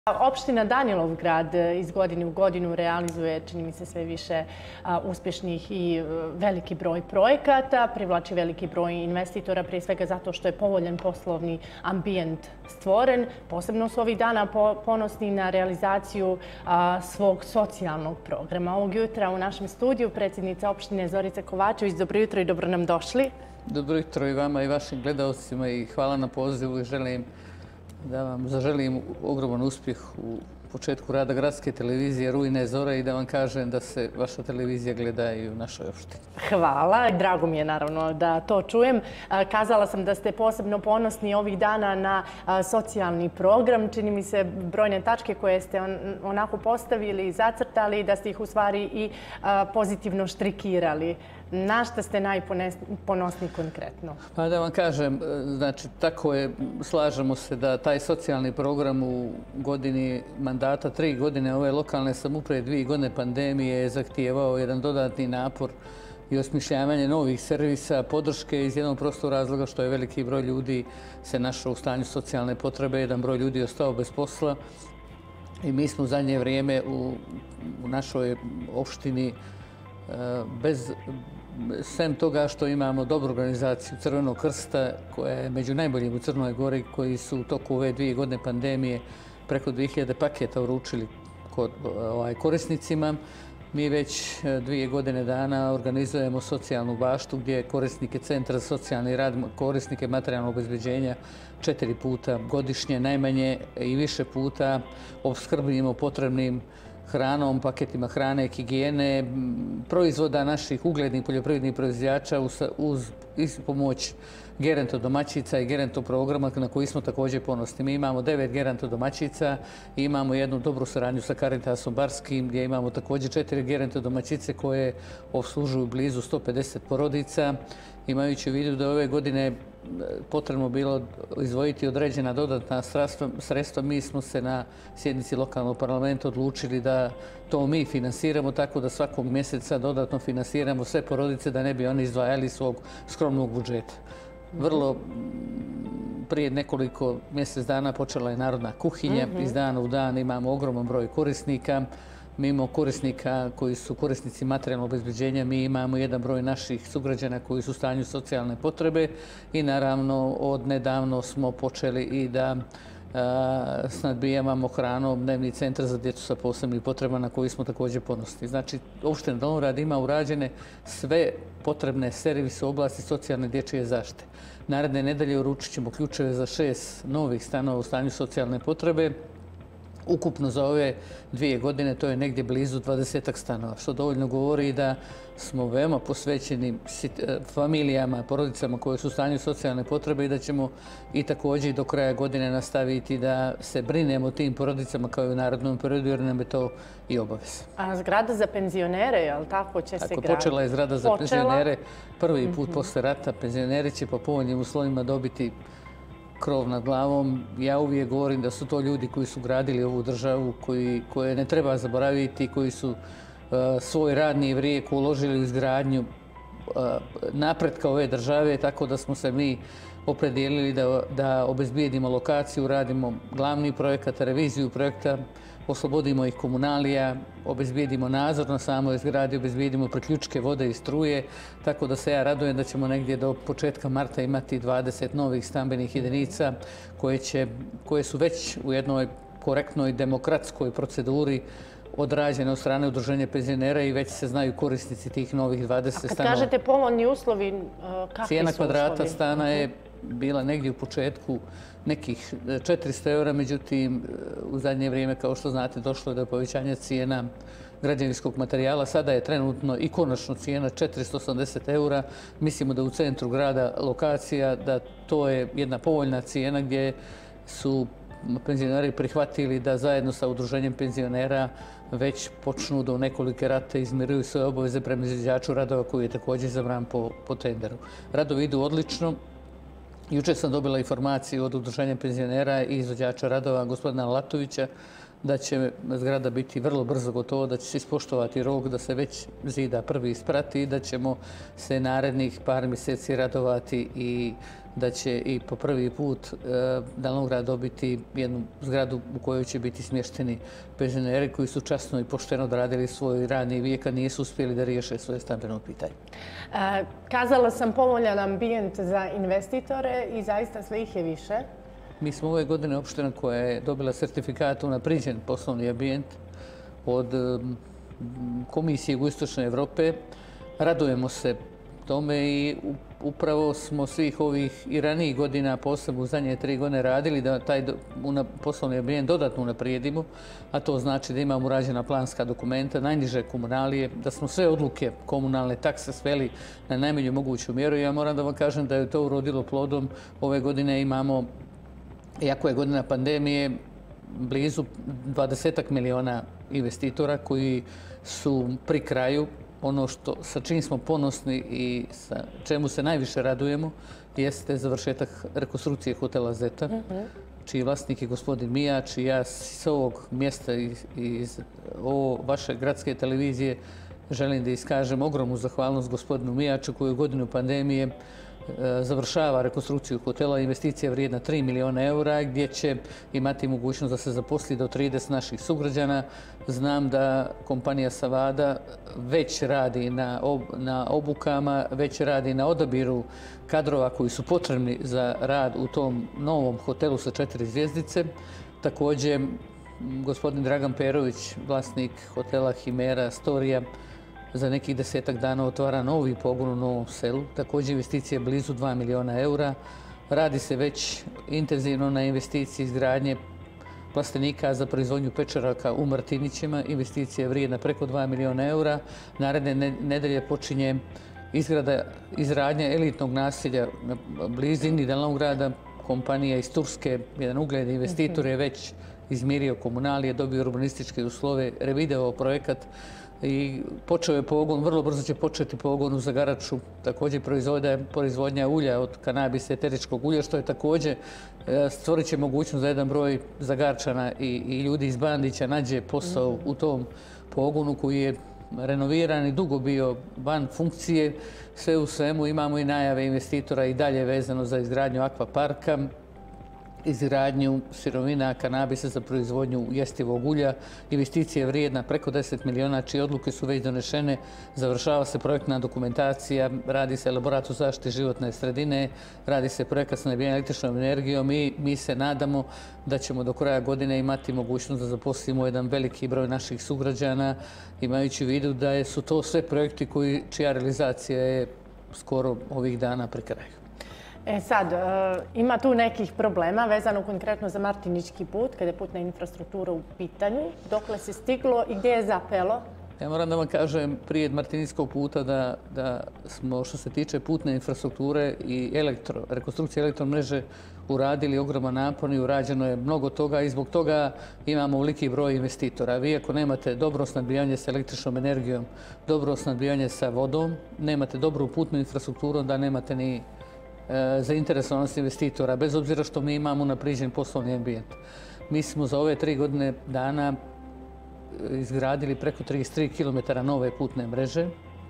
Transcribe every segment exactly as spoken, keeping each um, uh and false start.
Opština Danilovgrad iz godine u godinu realizuje, čini mi se, sve više uspješnih i veliki broj projekata, privlači veliki broj investitora, prije svega zato što je povoljan poslovni ambijent stvoren. Posebno su ovih dana ponosni na realizaciju svog socijalnog programa. Ovog jutra u našem studiju predsjednica opštine Zorica Kovačević. Dobro jutro i dobro nam došli. Dobro jutro i vama i vašim gledalcima i hvala na pozivu i želim da vam zaželim ogroman uspjeh u početku rada gradske televizije Rujne zore i da vam kažem da se vaša televizija gleda i u našoj opštini. Hvala. Drago mi je naravno da to čujem. Kazala sam da ste posebno ponosni ovih dana na socijalni program. Čini mi se brojne tačke koje ste onako postavili i zacrtali, da ste ih u stvari i pozitivno štrikirali. Na šta ste najponosniji konkretno? Pa da vam kažem, znači tako je, slažemo se da taj socijalni program u godini mandata, tri godine ove lokalne samouprave, dvije godine pandemije je zahtijevao jedan dodatni napor i osmišljavanje novih servisa, podrške iz jednog prostog razloga što je veliki broj ljudi se našao u stanju socijalne potrebe, jedan broj ljudi je ostao bez posla i mi smo u zadnje vrijeme u, u našoj opštini bez sem toga što imamo dobru organizaciju Crvenog krsta koja je među najboljim u Crnoj Gori, koji su u toku ove dvije godine pandemije preko dvije hiljade paketa uručili kod, ovaj, korisnicima. Mi već dvije godine dana organizujemo socijalnu baštu gdje korisnike Centra za socijalni rad, korisnike materijalnog obezbeđenja četiri puta godišnje, najmanje i više puta opskrbljujemo potrebnim hranom, paketima hrane, higijene, proizvoda naših uglednih poljoprivrednih proizvođača uz pomoć geronto domaćica i geronto programa na koji smo također ponosni. Mi imamo devet geronto domaćica i imamo jednu dobru saradnju sa Caritasom Barskim gdje imamo također četiri geronto domaćice koje obslužuju blizu sto pedeset porodica. Imajući u vidu da ove godine potrebno bilo izdvojiti određena dodatna sredstva, mi smo se na sjednici lokalnog parlamenta odlučili da to mi finansiramo tako da svakog mjeseca dodatno finansiramo sve porodice da ne bi oni izdvajali svog skromnog budžeta. Vrlo prije nekoliko mjesec dana počela je Narodna kuhinja. Iz dana u dan imamo ogroman broj korisnika. Mimo korisnika koji su korisnici materijalnog obezbeđenja, mi imamo jedan broj naših sugrađana koji su u stanju socijalne potrebe i naravno od nedavno smo počeli i da snadbijavamo hranom dnevni centar za djecu sa posebnim potrebama na koji smo također ponosni. Znači, opština Danilovgrad ima urađene sve potrebne servise u oblasti socijalne dječje zaštite. Naredne nedelje uručit ćemo ključeve za šest novih stanova u stanju socijalne potrebe. Ukupno za ove dvije godine to je negdje blizu dvadesetak stanova, što dovoljno govori da smo veoma posvećeni familijama, porodicama koje su u stanju socijalne potrebe i da ćemo i također do kraja godine nastaviti da se brinemo o tim porodicama kao i u narednom periodu jer nam je to i obaveza. A zgrada za penzionere, je li tako će se graditi? Tako, počela je zgrada za penzionere. Prvi put posle rata penzioneri će po povoljnim uslovima dobiti krov nad glavom. Ja uvijek govorim da su to ljudi koji su gradili ovu državu, koji, koje ne treba zaboraviti, koji su uh, svoj radni vijek uložili u izgradnju uh, napretka ove države, tako da smo se mi opredijelili da, da obezbijedimo lokaciju, radimo glavni projekat, reviziju projekta, oslobodimo ih komunalija, obezbijedimo nadzor na samoj zgradi, obezbijedimo priključke vode i struje, tako da se ja radujem da ćemo negdje do početka marta imati dvadeset novih stambenih jedinica koje, će, koje su već u jednoj korektnoj demokratskoj proceduri odrađene od strane udruženja penzionera i već se znaju korisnici tih novih dvadeset stanova. A kad kažete povoljni uslovi, kakvi su Cijena kvadrata uslovi? stana je bila negdje u početku nekih četiristo eura, međutim u zadnje vrijeme, kao što znate, došlo je do povećanja cijena građevinskog materijala. Sada je trenutno i konačno cijena četiristo osamdeset eura. Mislimo da u centru grada lokacija, da to je jedna povoljna cijena gdje su penzioneri prihvatili da zajedno sa udruženjem penzionera već počnu do nekolike rate izmiruju svoje obaveze prema izvođaču radova koji je također izabran po, po tenderu. Radovi idu odlično. Jučer sam dobila informaciju od udruženja penzionera i izvođača radova gospodina Latovića da će zgrada biti vrlo brzo gotova, da će se ispoštovati rok, da se već zida prvi isprati i da ćemo se narednih par mjeseci radovati i da će i po prvi put Dalinograd dobiti jednu zgradu u kojoj će biti smješteni penzioneri koji su časno i pošteno odradili svoj radni vijek, a nisu uspjeli da riješe svoje stambeno pitanje. Kazala sam povoljan ambijent za investitore i zaista sve ih je više. Mi smo ove godine opština koja je dobila sertifikat unapriđen poslovni ambijent od Komisije Jugoistočne Evrope. Radujemo se tome i upravo smo svih ovih i ranijih godina, posebno u zadnje tri godine, radili da taj poslovni ambijent dodatno unaprijedimo, a to znači da imamo urađena planska dokumenta, najniže komunalije, da smo sve odluke komunalne takse sveli na najmanju moguću mjeru. Ja moram da vam kažem da je to urodilo plodom. Ove godine imamo, iako je godina pandemije, blizu dvadesetak miliona investitora koji su pri kraju. Ono što, sa čim smo ponosni i sa čemu se najviše radujemo jeste završetak rekonstrukcije hotela Zeta, mm-hmm. čiji vlasnik je gospodin Mijač i ja s ovog mjesta iz, iz ovo vaše gradske televizije želim da iskažem ogromnu zahvalnost gospodinu Mijaču koji u godinu pandemije završava rekonstrukciju hotela, investicija vrijedna tri miliona eura gdje će imati mogućnost da se zaposli do trideset naših sugrađana. Znam da kompanija Savada već radi na, ob, na obukama, već radi na odabiru kadrova koji su potrebni za rad u tom novom hotelu sa četiri zvjezdice. Također, gospodin Dragan Perović, vlasnik hotela Himera Storija, za nekih desetak dana otvara novi pogon u Novom Selu. Također investicije blizu dva miliona eura. Radi se već intenzivno na investiciji izgradnje plastenika za proizvodnju pečaraka u Martinićima. Investicija je vrijedna preko dva miliona eura. Naredne nedelje počinje izgrada, izradnja elitnog naselja na blizini Dalinograda. Kompanija iz Turske, jedan ugledni investitor je već izmirio komunalije, dobio urbanističke uslove, revideo projekat i počeo je pogon, vrlo brzo će početi pogon u Zagaraču. Također proizvodnja ulja od kanabisa eteričkog ulja, što je također stvorit će mogućnost da jedan broj Zagarčana i, i ljudi iz Bandića nađe posao u tom pogonu koji je renoviran i dugo bio van funkcije. Sve u svemu imamo i najave investitora i dalje vezano za izgradnju akvaparka, izgradnju sirovina kanabisa za proizvodnju jestivog ulja. Investicija je vrijedna preko deset miliona, čije odluke su već donešene. Završava se projektna dokumentacija, radi se elaborat o zaštiti životne sredine, radi se projekat snabdijanja električnom energijom i mi se nadamo da ćemo do kraja godine imati mogućnost da zaposlimo jedan veliki broj naših sugrađana, imajući u vidu da su to sve projekti koji, čija realizacija je skoro ovih dana pri kraju. E sad, ima tu nekih problema vezano konkretno za Martinički put, kada je putna infrastruktura u pitanju. Dokle se stiglo i gdje je zapelo? Ja moram da vam kažem prije Martiničkog puta da, da smo što se tiče putne infrastrukture i elektro, rekonstrukcije elektromreže uradili ogroman napor i urađeno je mnogo toga i zbog toga imamo veliki broj investitora. Vi ako nemate dobro snabdijanje sa električnom energijom, dobro snabdijanje sa vodom, nemate dobru putnu infrastrukturu, onda nemate ni zainteresovanost investitora, bez obzira što mi imamo unapriđen poslovni ambijent. Mi smo za ove tri godine dana izgradili preko trideset tri kilometara nove putne mreže.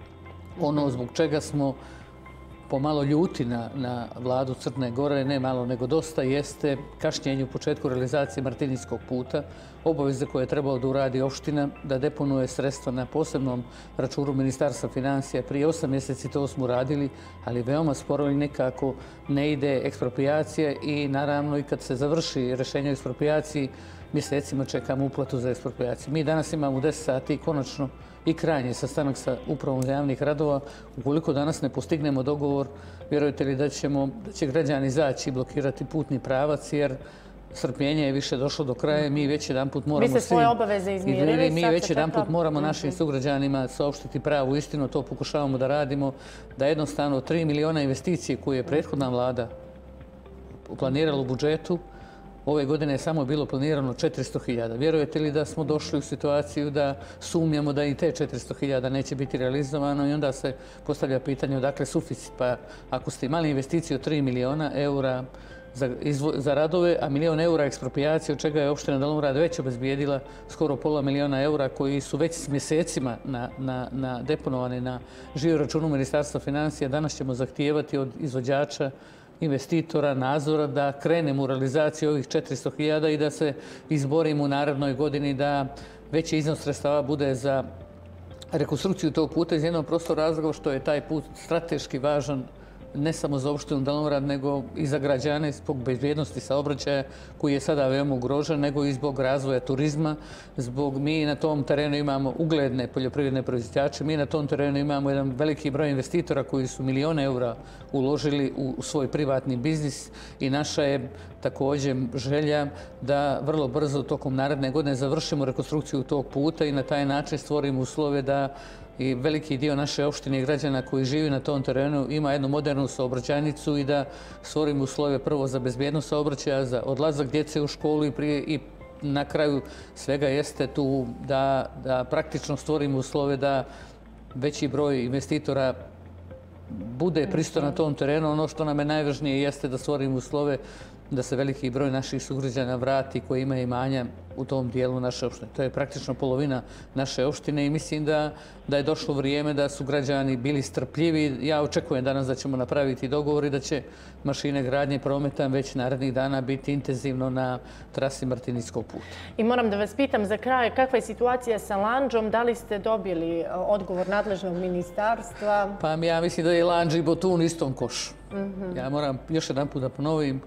Ono zbog čega smo pomalo ljuti na, na vladu Crne Gore, ne malo nego dosta, jeste kašnjenje u početku realizacije Martiničkog puta, obaveze koje je trebalo da uradi opština, da deponuje sredstva na posebnom računu Ministarstva financija. Prije osam mjeseci to smo uradili, ali veoma sporo i nekako ne ide ekspropriacija i naravno i kad se završi rješenje o eksproprijaciji, mjesecima čekamo uplatu za eksproprijaciju. Mi danas imamo deset sati konačno i krajnji sastanak sa upravom javnih radova. Ukoliko danas ne postignemo dogovor, vjerujete li da, ćemo, da će građani izaći i blokirati putni pravac, jer strpljenje je više došlo do kraja. Mi već jedan put moramo... Vi ste svoje obaveze izmirili. Mi već jedan put moramo našim sugrađanima saopštiti pravu istinu. To pokušavamo da radimo. Da jednostavno tri miliona investicije koje je prethodna vlada planirala u budžetu, ove godine je samo bilo planirano četiristo hiljada. Vjerujete li da smo došli u situaciju da sumnjamo da i te četiristo hiljada neće biti realizovano i onda se postavlja pitanje odakle suficit. Pa ako ste imali investiciju od tri miliona eura, za, za radove, a milion eura ekspropriacije, od čega je opština Dalumrad već obezbijedila skoro pola miliona eura koji su već s mjesecima na, na, na deponovani na žiro računu Ministarstva financija. Danas ćemo zahtijevati od izvođača, investitora, nadzora da krenemo u realizaciju ovih četiristo hiljada i da se izborimo u narednoj godini da veći iznos sredstava bude za rekonstrukciju tog puta iz jednog prostog razloga što je taj put strateški važan ne samo za opštinu Dalumrad, nego i za građane zbog bezbjednosti saobraćaja koji je sada veoma ugrožen, nego i zbog razvoja turizma. Zbog mi na tom terenu imamo ugledne poljoprivredne proizvođače, mi na tom terenu imamo jedan veliki broj investitora koji su milione eura uložili u svoj privatni biznis i naša je također želja da vrlo brzo tokom naredne godine završimo rekonstrukciju tog puta i na taj način stvorimo uslove da i veliki dio naše opštine i građana koji živi na tom terenu ima jednu modernu saobraćajnicu i da stvorimo uslove prvo za bezbjednost saobraćaja, za odlazak djece u školu i, prije, i na kraju svega jeste tu da, da praktično stvorimo uslove da veći broj investitora bude pristojan na tom terenu. Ono što nam je najvažnije jeste da stvorimo uslove da se veliki broj naših sugrađana vrati koji imaju imanja u tom dijelu naše opštine. To je praktično polovina naše opštine i mislim da, da je došlo vrijeme da su građani bili strpljivi. Ja očekujem danas da ćemo napraviti dogovor i da će mašine gradnje prometa već narednih dana biti intenzivno na trasi Martinijskog puta. I moram da vas pitam za kraj, kakva je situacija sa Landžom? Da li ste dobili odgovor nadležnog ministarstva? Pa ja mislim da je Landža i Botun u istom košu. Mm-hmm. Ja moram još jedan put da ponovim.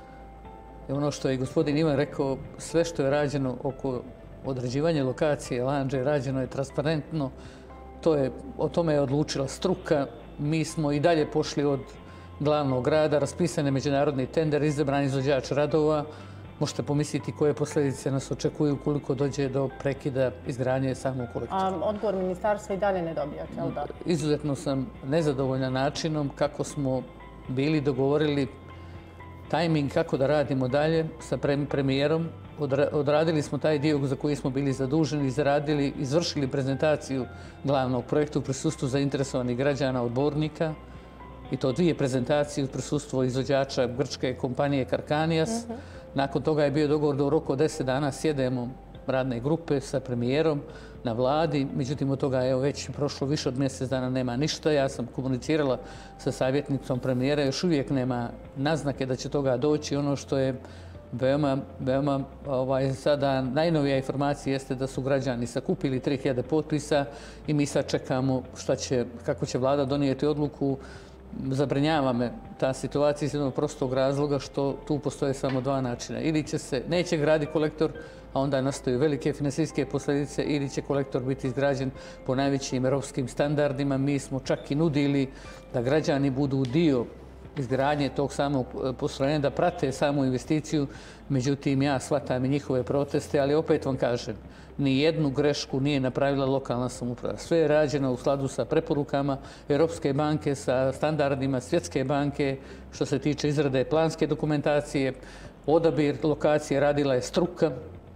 Ono što je gospodin Ivan rekao, sve što je rađeno oko određivanja lokacije Landže rađeno je transparentno. To je, o tome je odlučila struka. Mi smo i dalje pošli od glavnog grada, raspisane međunarodni tender, izabran izvođač radova. Možete pomisliti koje posljedice nas očekuju ukoliko dođe do prekida izgradnje samog kolektora. A odgovor ministarstva i dalje ne dobijate, jel da? Izuzetno sam nezadovoljan načinom kako smo bili dogovorili tajming kako da radimo dalje sa premijerom. Odradili smo taj dio za koji smo bili zaduženi, zaradili, izvršili prezentaciju glavnog projekta u prisustvu zainteresovanih građana, odbornika. I to dvije prezentacije u prisustvu izvođača grčke kompanije Karkanijas. Uh-huh. Nakon toga je bio dogovor da u roku od deset dana sjedemo radne grupe sa premijerom na vladi. Međutim, od toga je već prošlo više od mjesec dana, nema ništa. Ja sam komunicirala sa savjetnicom premijera, još uvijek nema naznake da će toga doći. Ono što je veoma, veoma ovaj, sada najnovija informacija jeste da su građani sakupili tri hiljade potpisa i mi sad čekamo šta će, kako će vlada donijeti odluku. Zabrinjava me ta situacija iz jednog prostog razloga što tu postoje samo dva načina. Ili će se, neće graditi kolektor, a onda nastaju velike finansijske posljedice, ili će kolektor biti izgrađen po najvećim europskim standardima. Mi smo čak i nudili da građani budu dio izgradnje tog samog postrojenja, da prate samu investiciju. Međutim, ja shvatam i njihove proteste, ali opet vam kažem, ni jednu grešku nije napravila lokalna samouprava. Sve je rađeno u skladu sa preporukama Europske banke, sa standardima Svjetske banke, što se tiče izrade planske dokumentacije. Odabir lokacije radila je struka.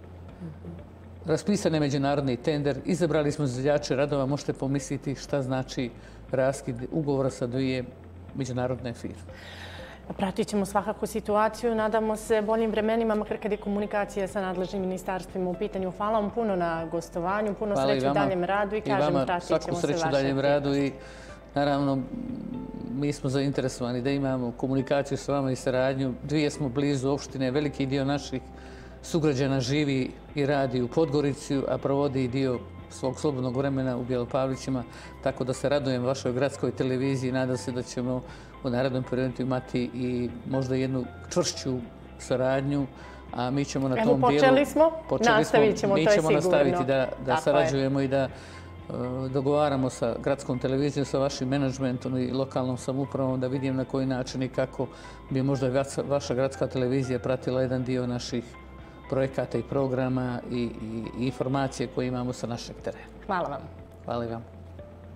Raspisan je međunarodni tender. Izabrali smo izvođače radova. Možete pomisliti šta znači raskid ugovora sa dvije međunarodne firme. Pratit ćemo svakako situaciju. Nadamo se boljim vremenima, makar kad je komunikacija sa nadležnim ministarstvima u pitanju. Hvala vam puno na gostovanju, puno sreće u daljem radu i kažem, pratit ćemo se vaše. Svaku sreću u daljem radu i naravno mi smo zainteresovani da imamo komunikaciju s vama i saradnju. Dvije smo blizu opštine, veliki dio naših sugrađana živi i radi u Podgorici, a provodi dio svog slobodnog vremena u Bjelopavlićima, tako da se radujem vašoj gradskoj televiziji. Nadam se da ćemo u narednom periodu imati i možda jednu čvršću saradnju, a mi ćemo na tom dijelu... Počeli smo, nastavit ćemo, to je sigurno. Mi ćemo nastaviti da, da sarađujemo i da uh, dogovaramo sa gradskom televizijom, sa vašim menadžmentom i lokalnom samoupravom, da vidim na koji način i kako bi možda vaša gradska televizija pratila jedan dio naših projekata i programa i, i, i informacije koje imamo sa našeg terena. Hvala vam. Hvala vam.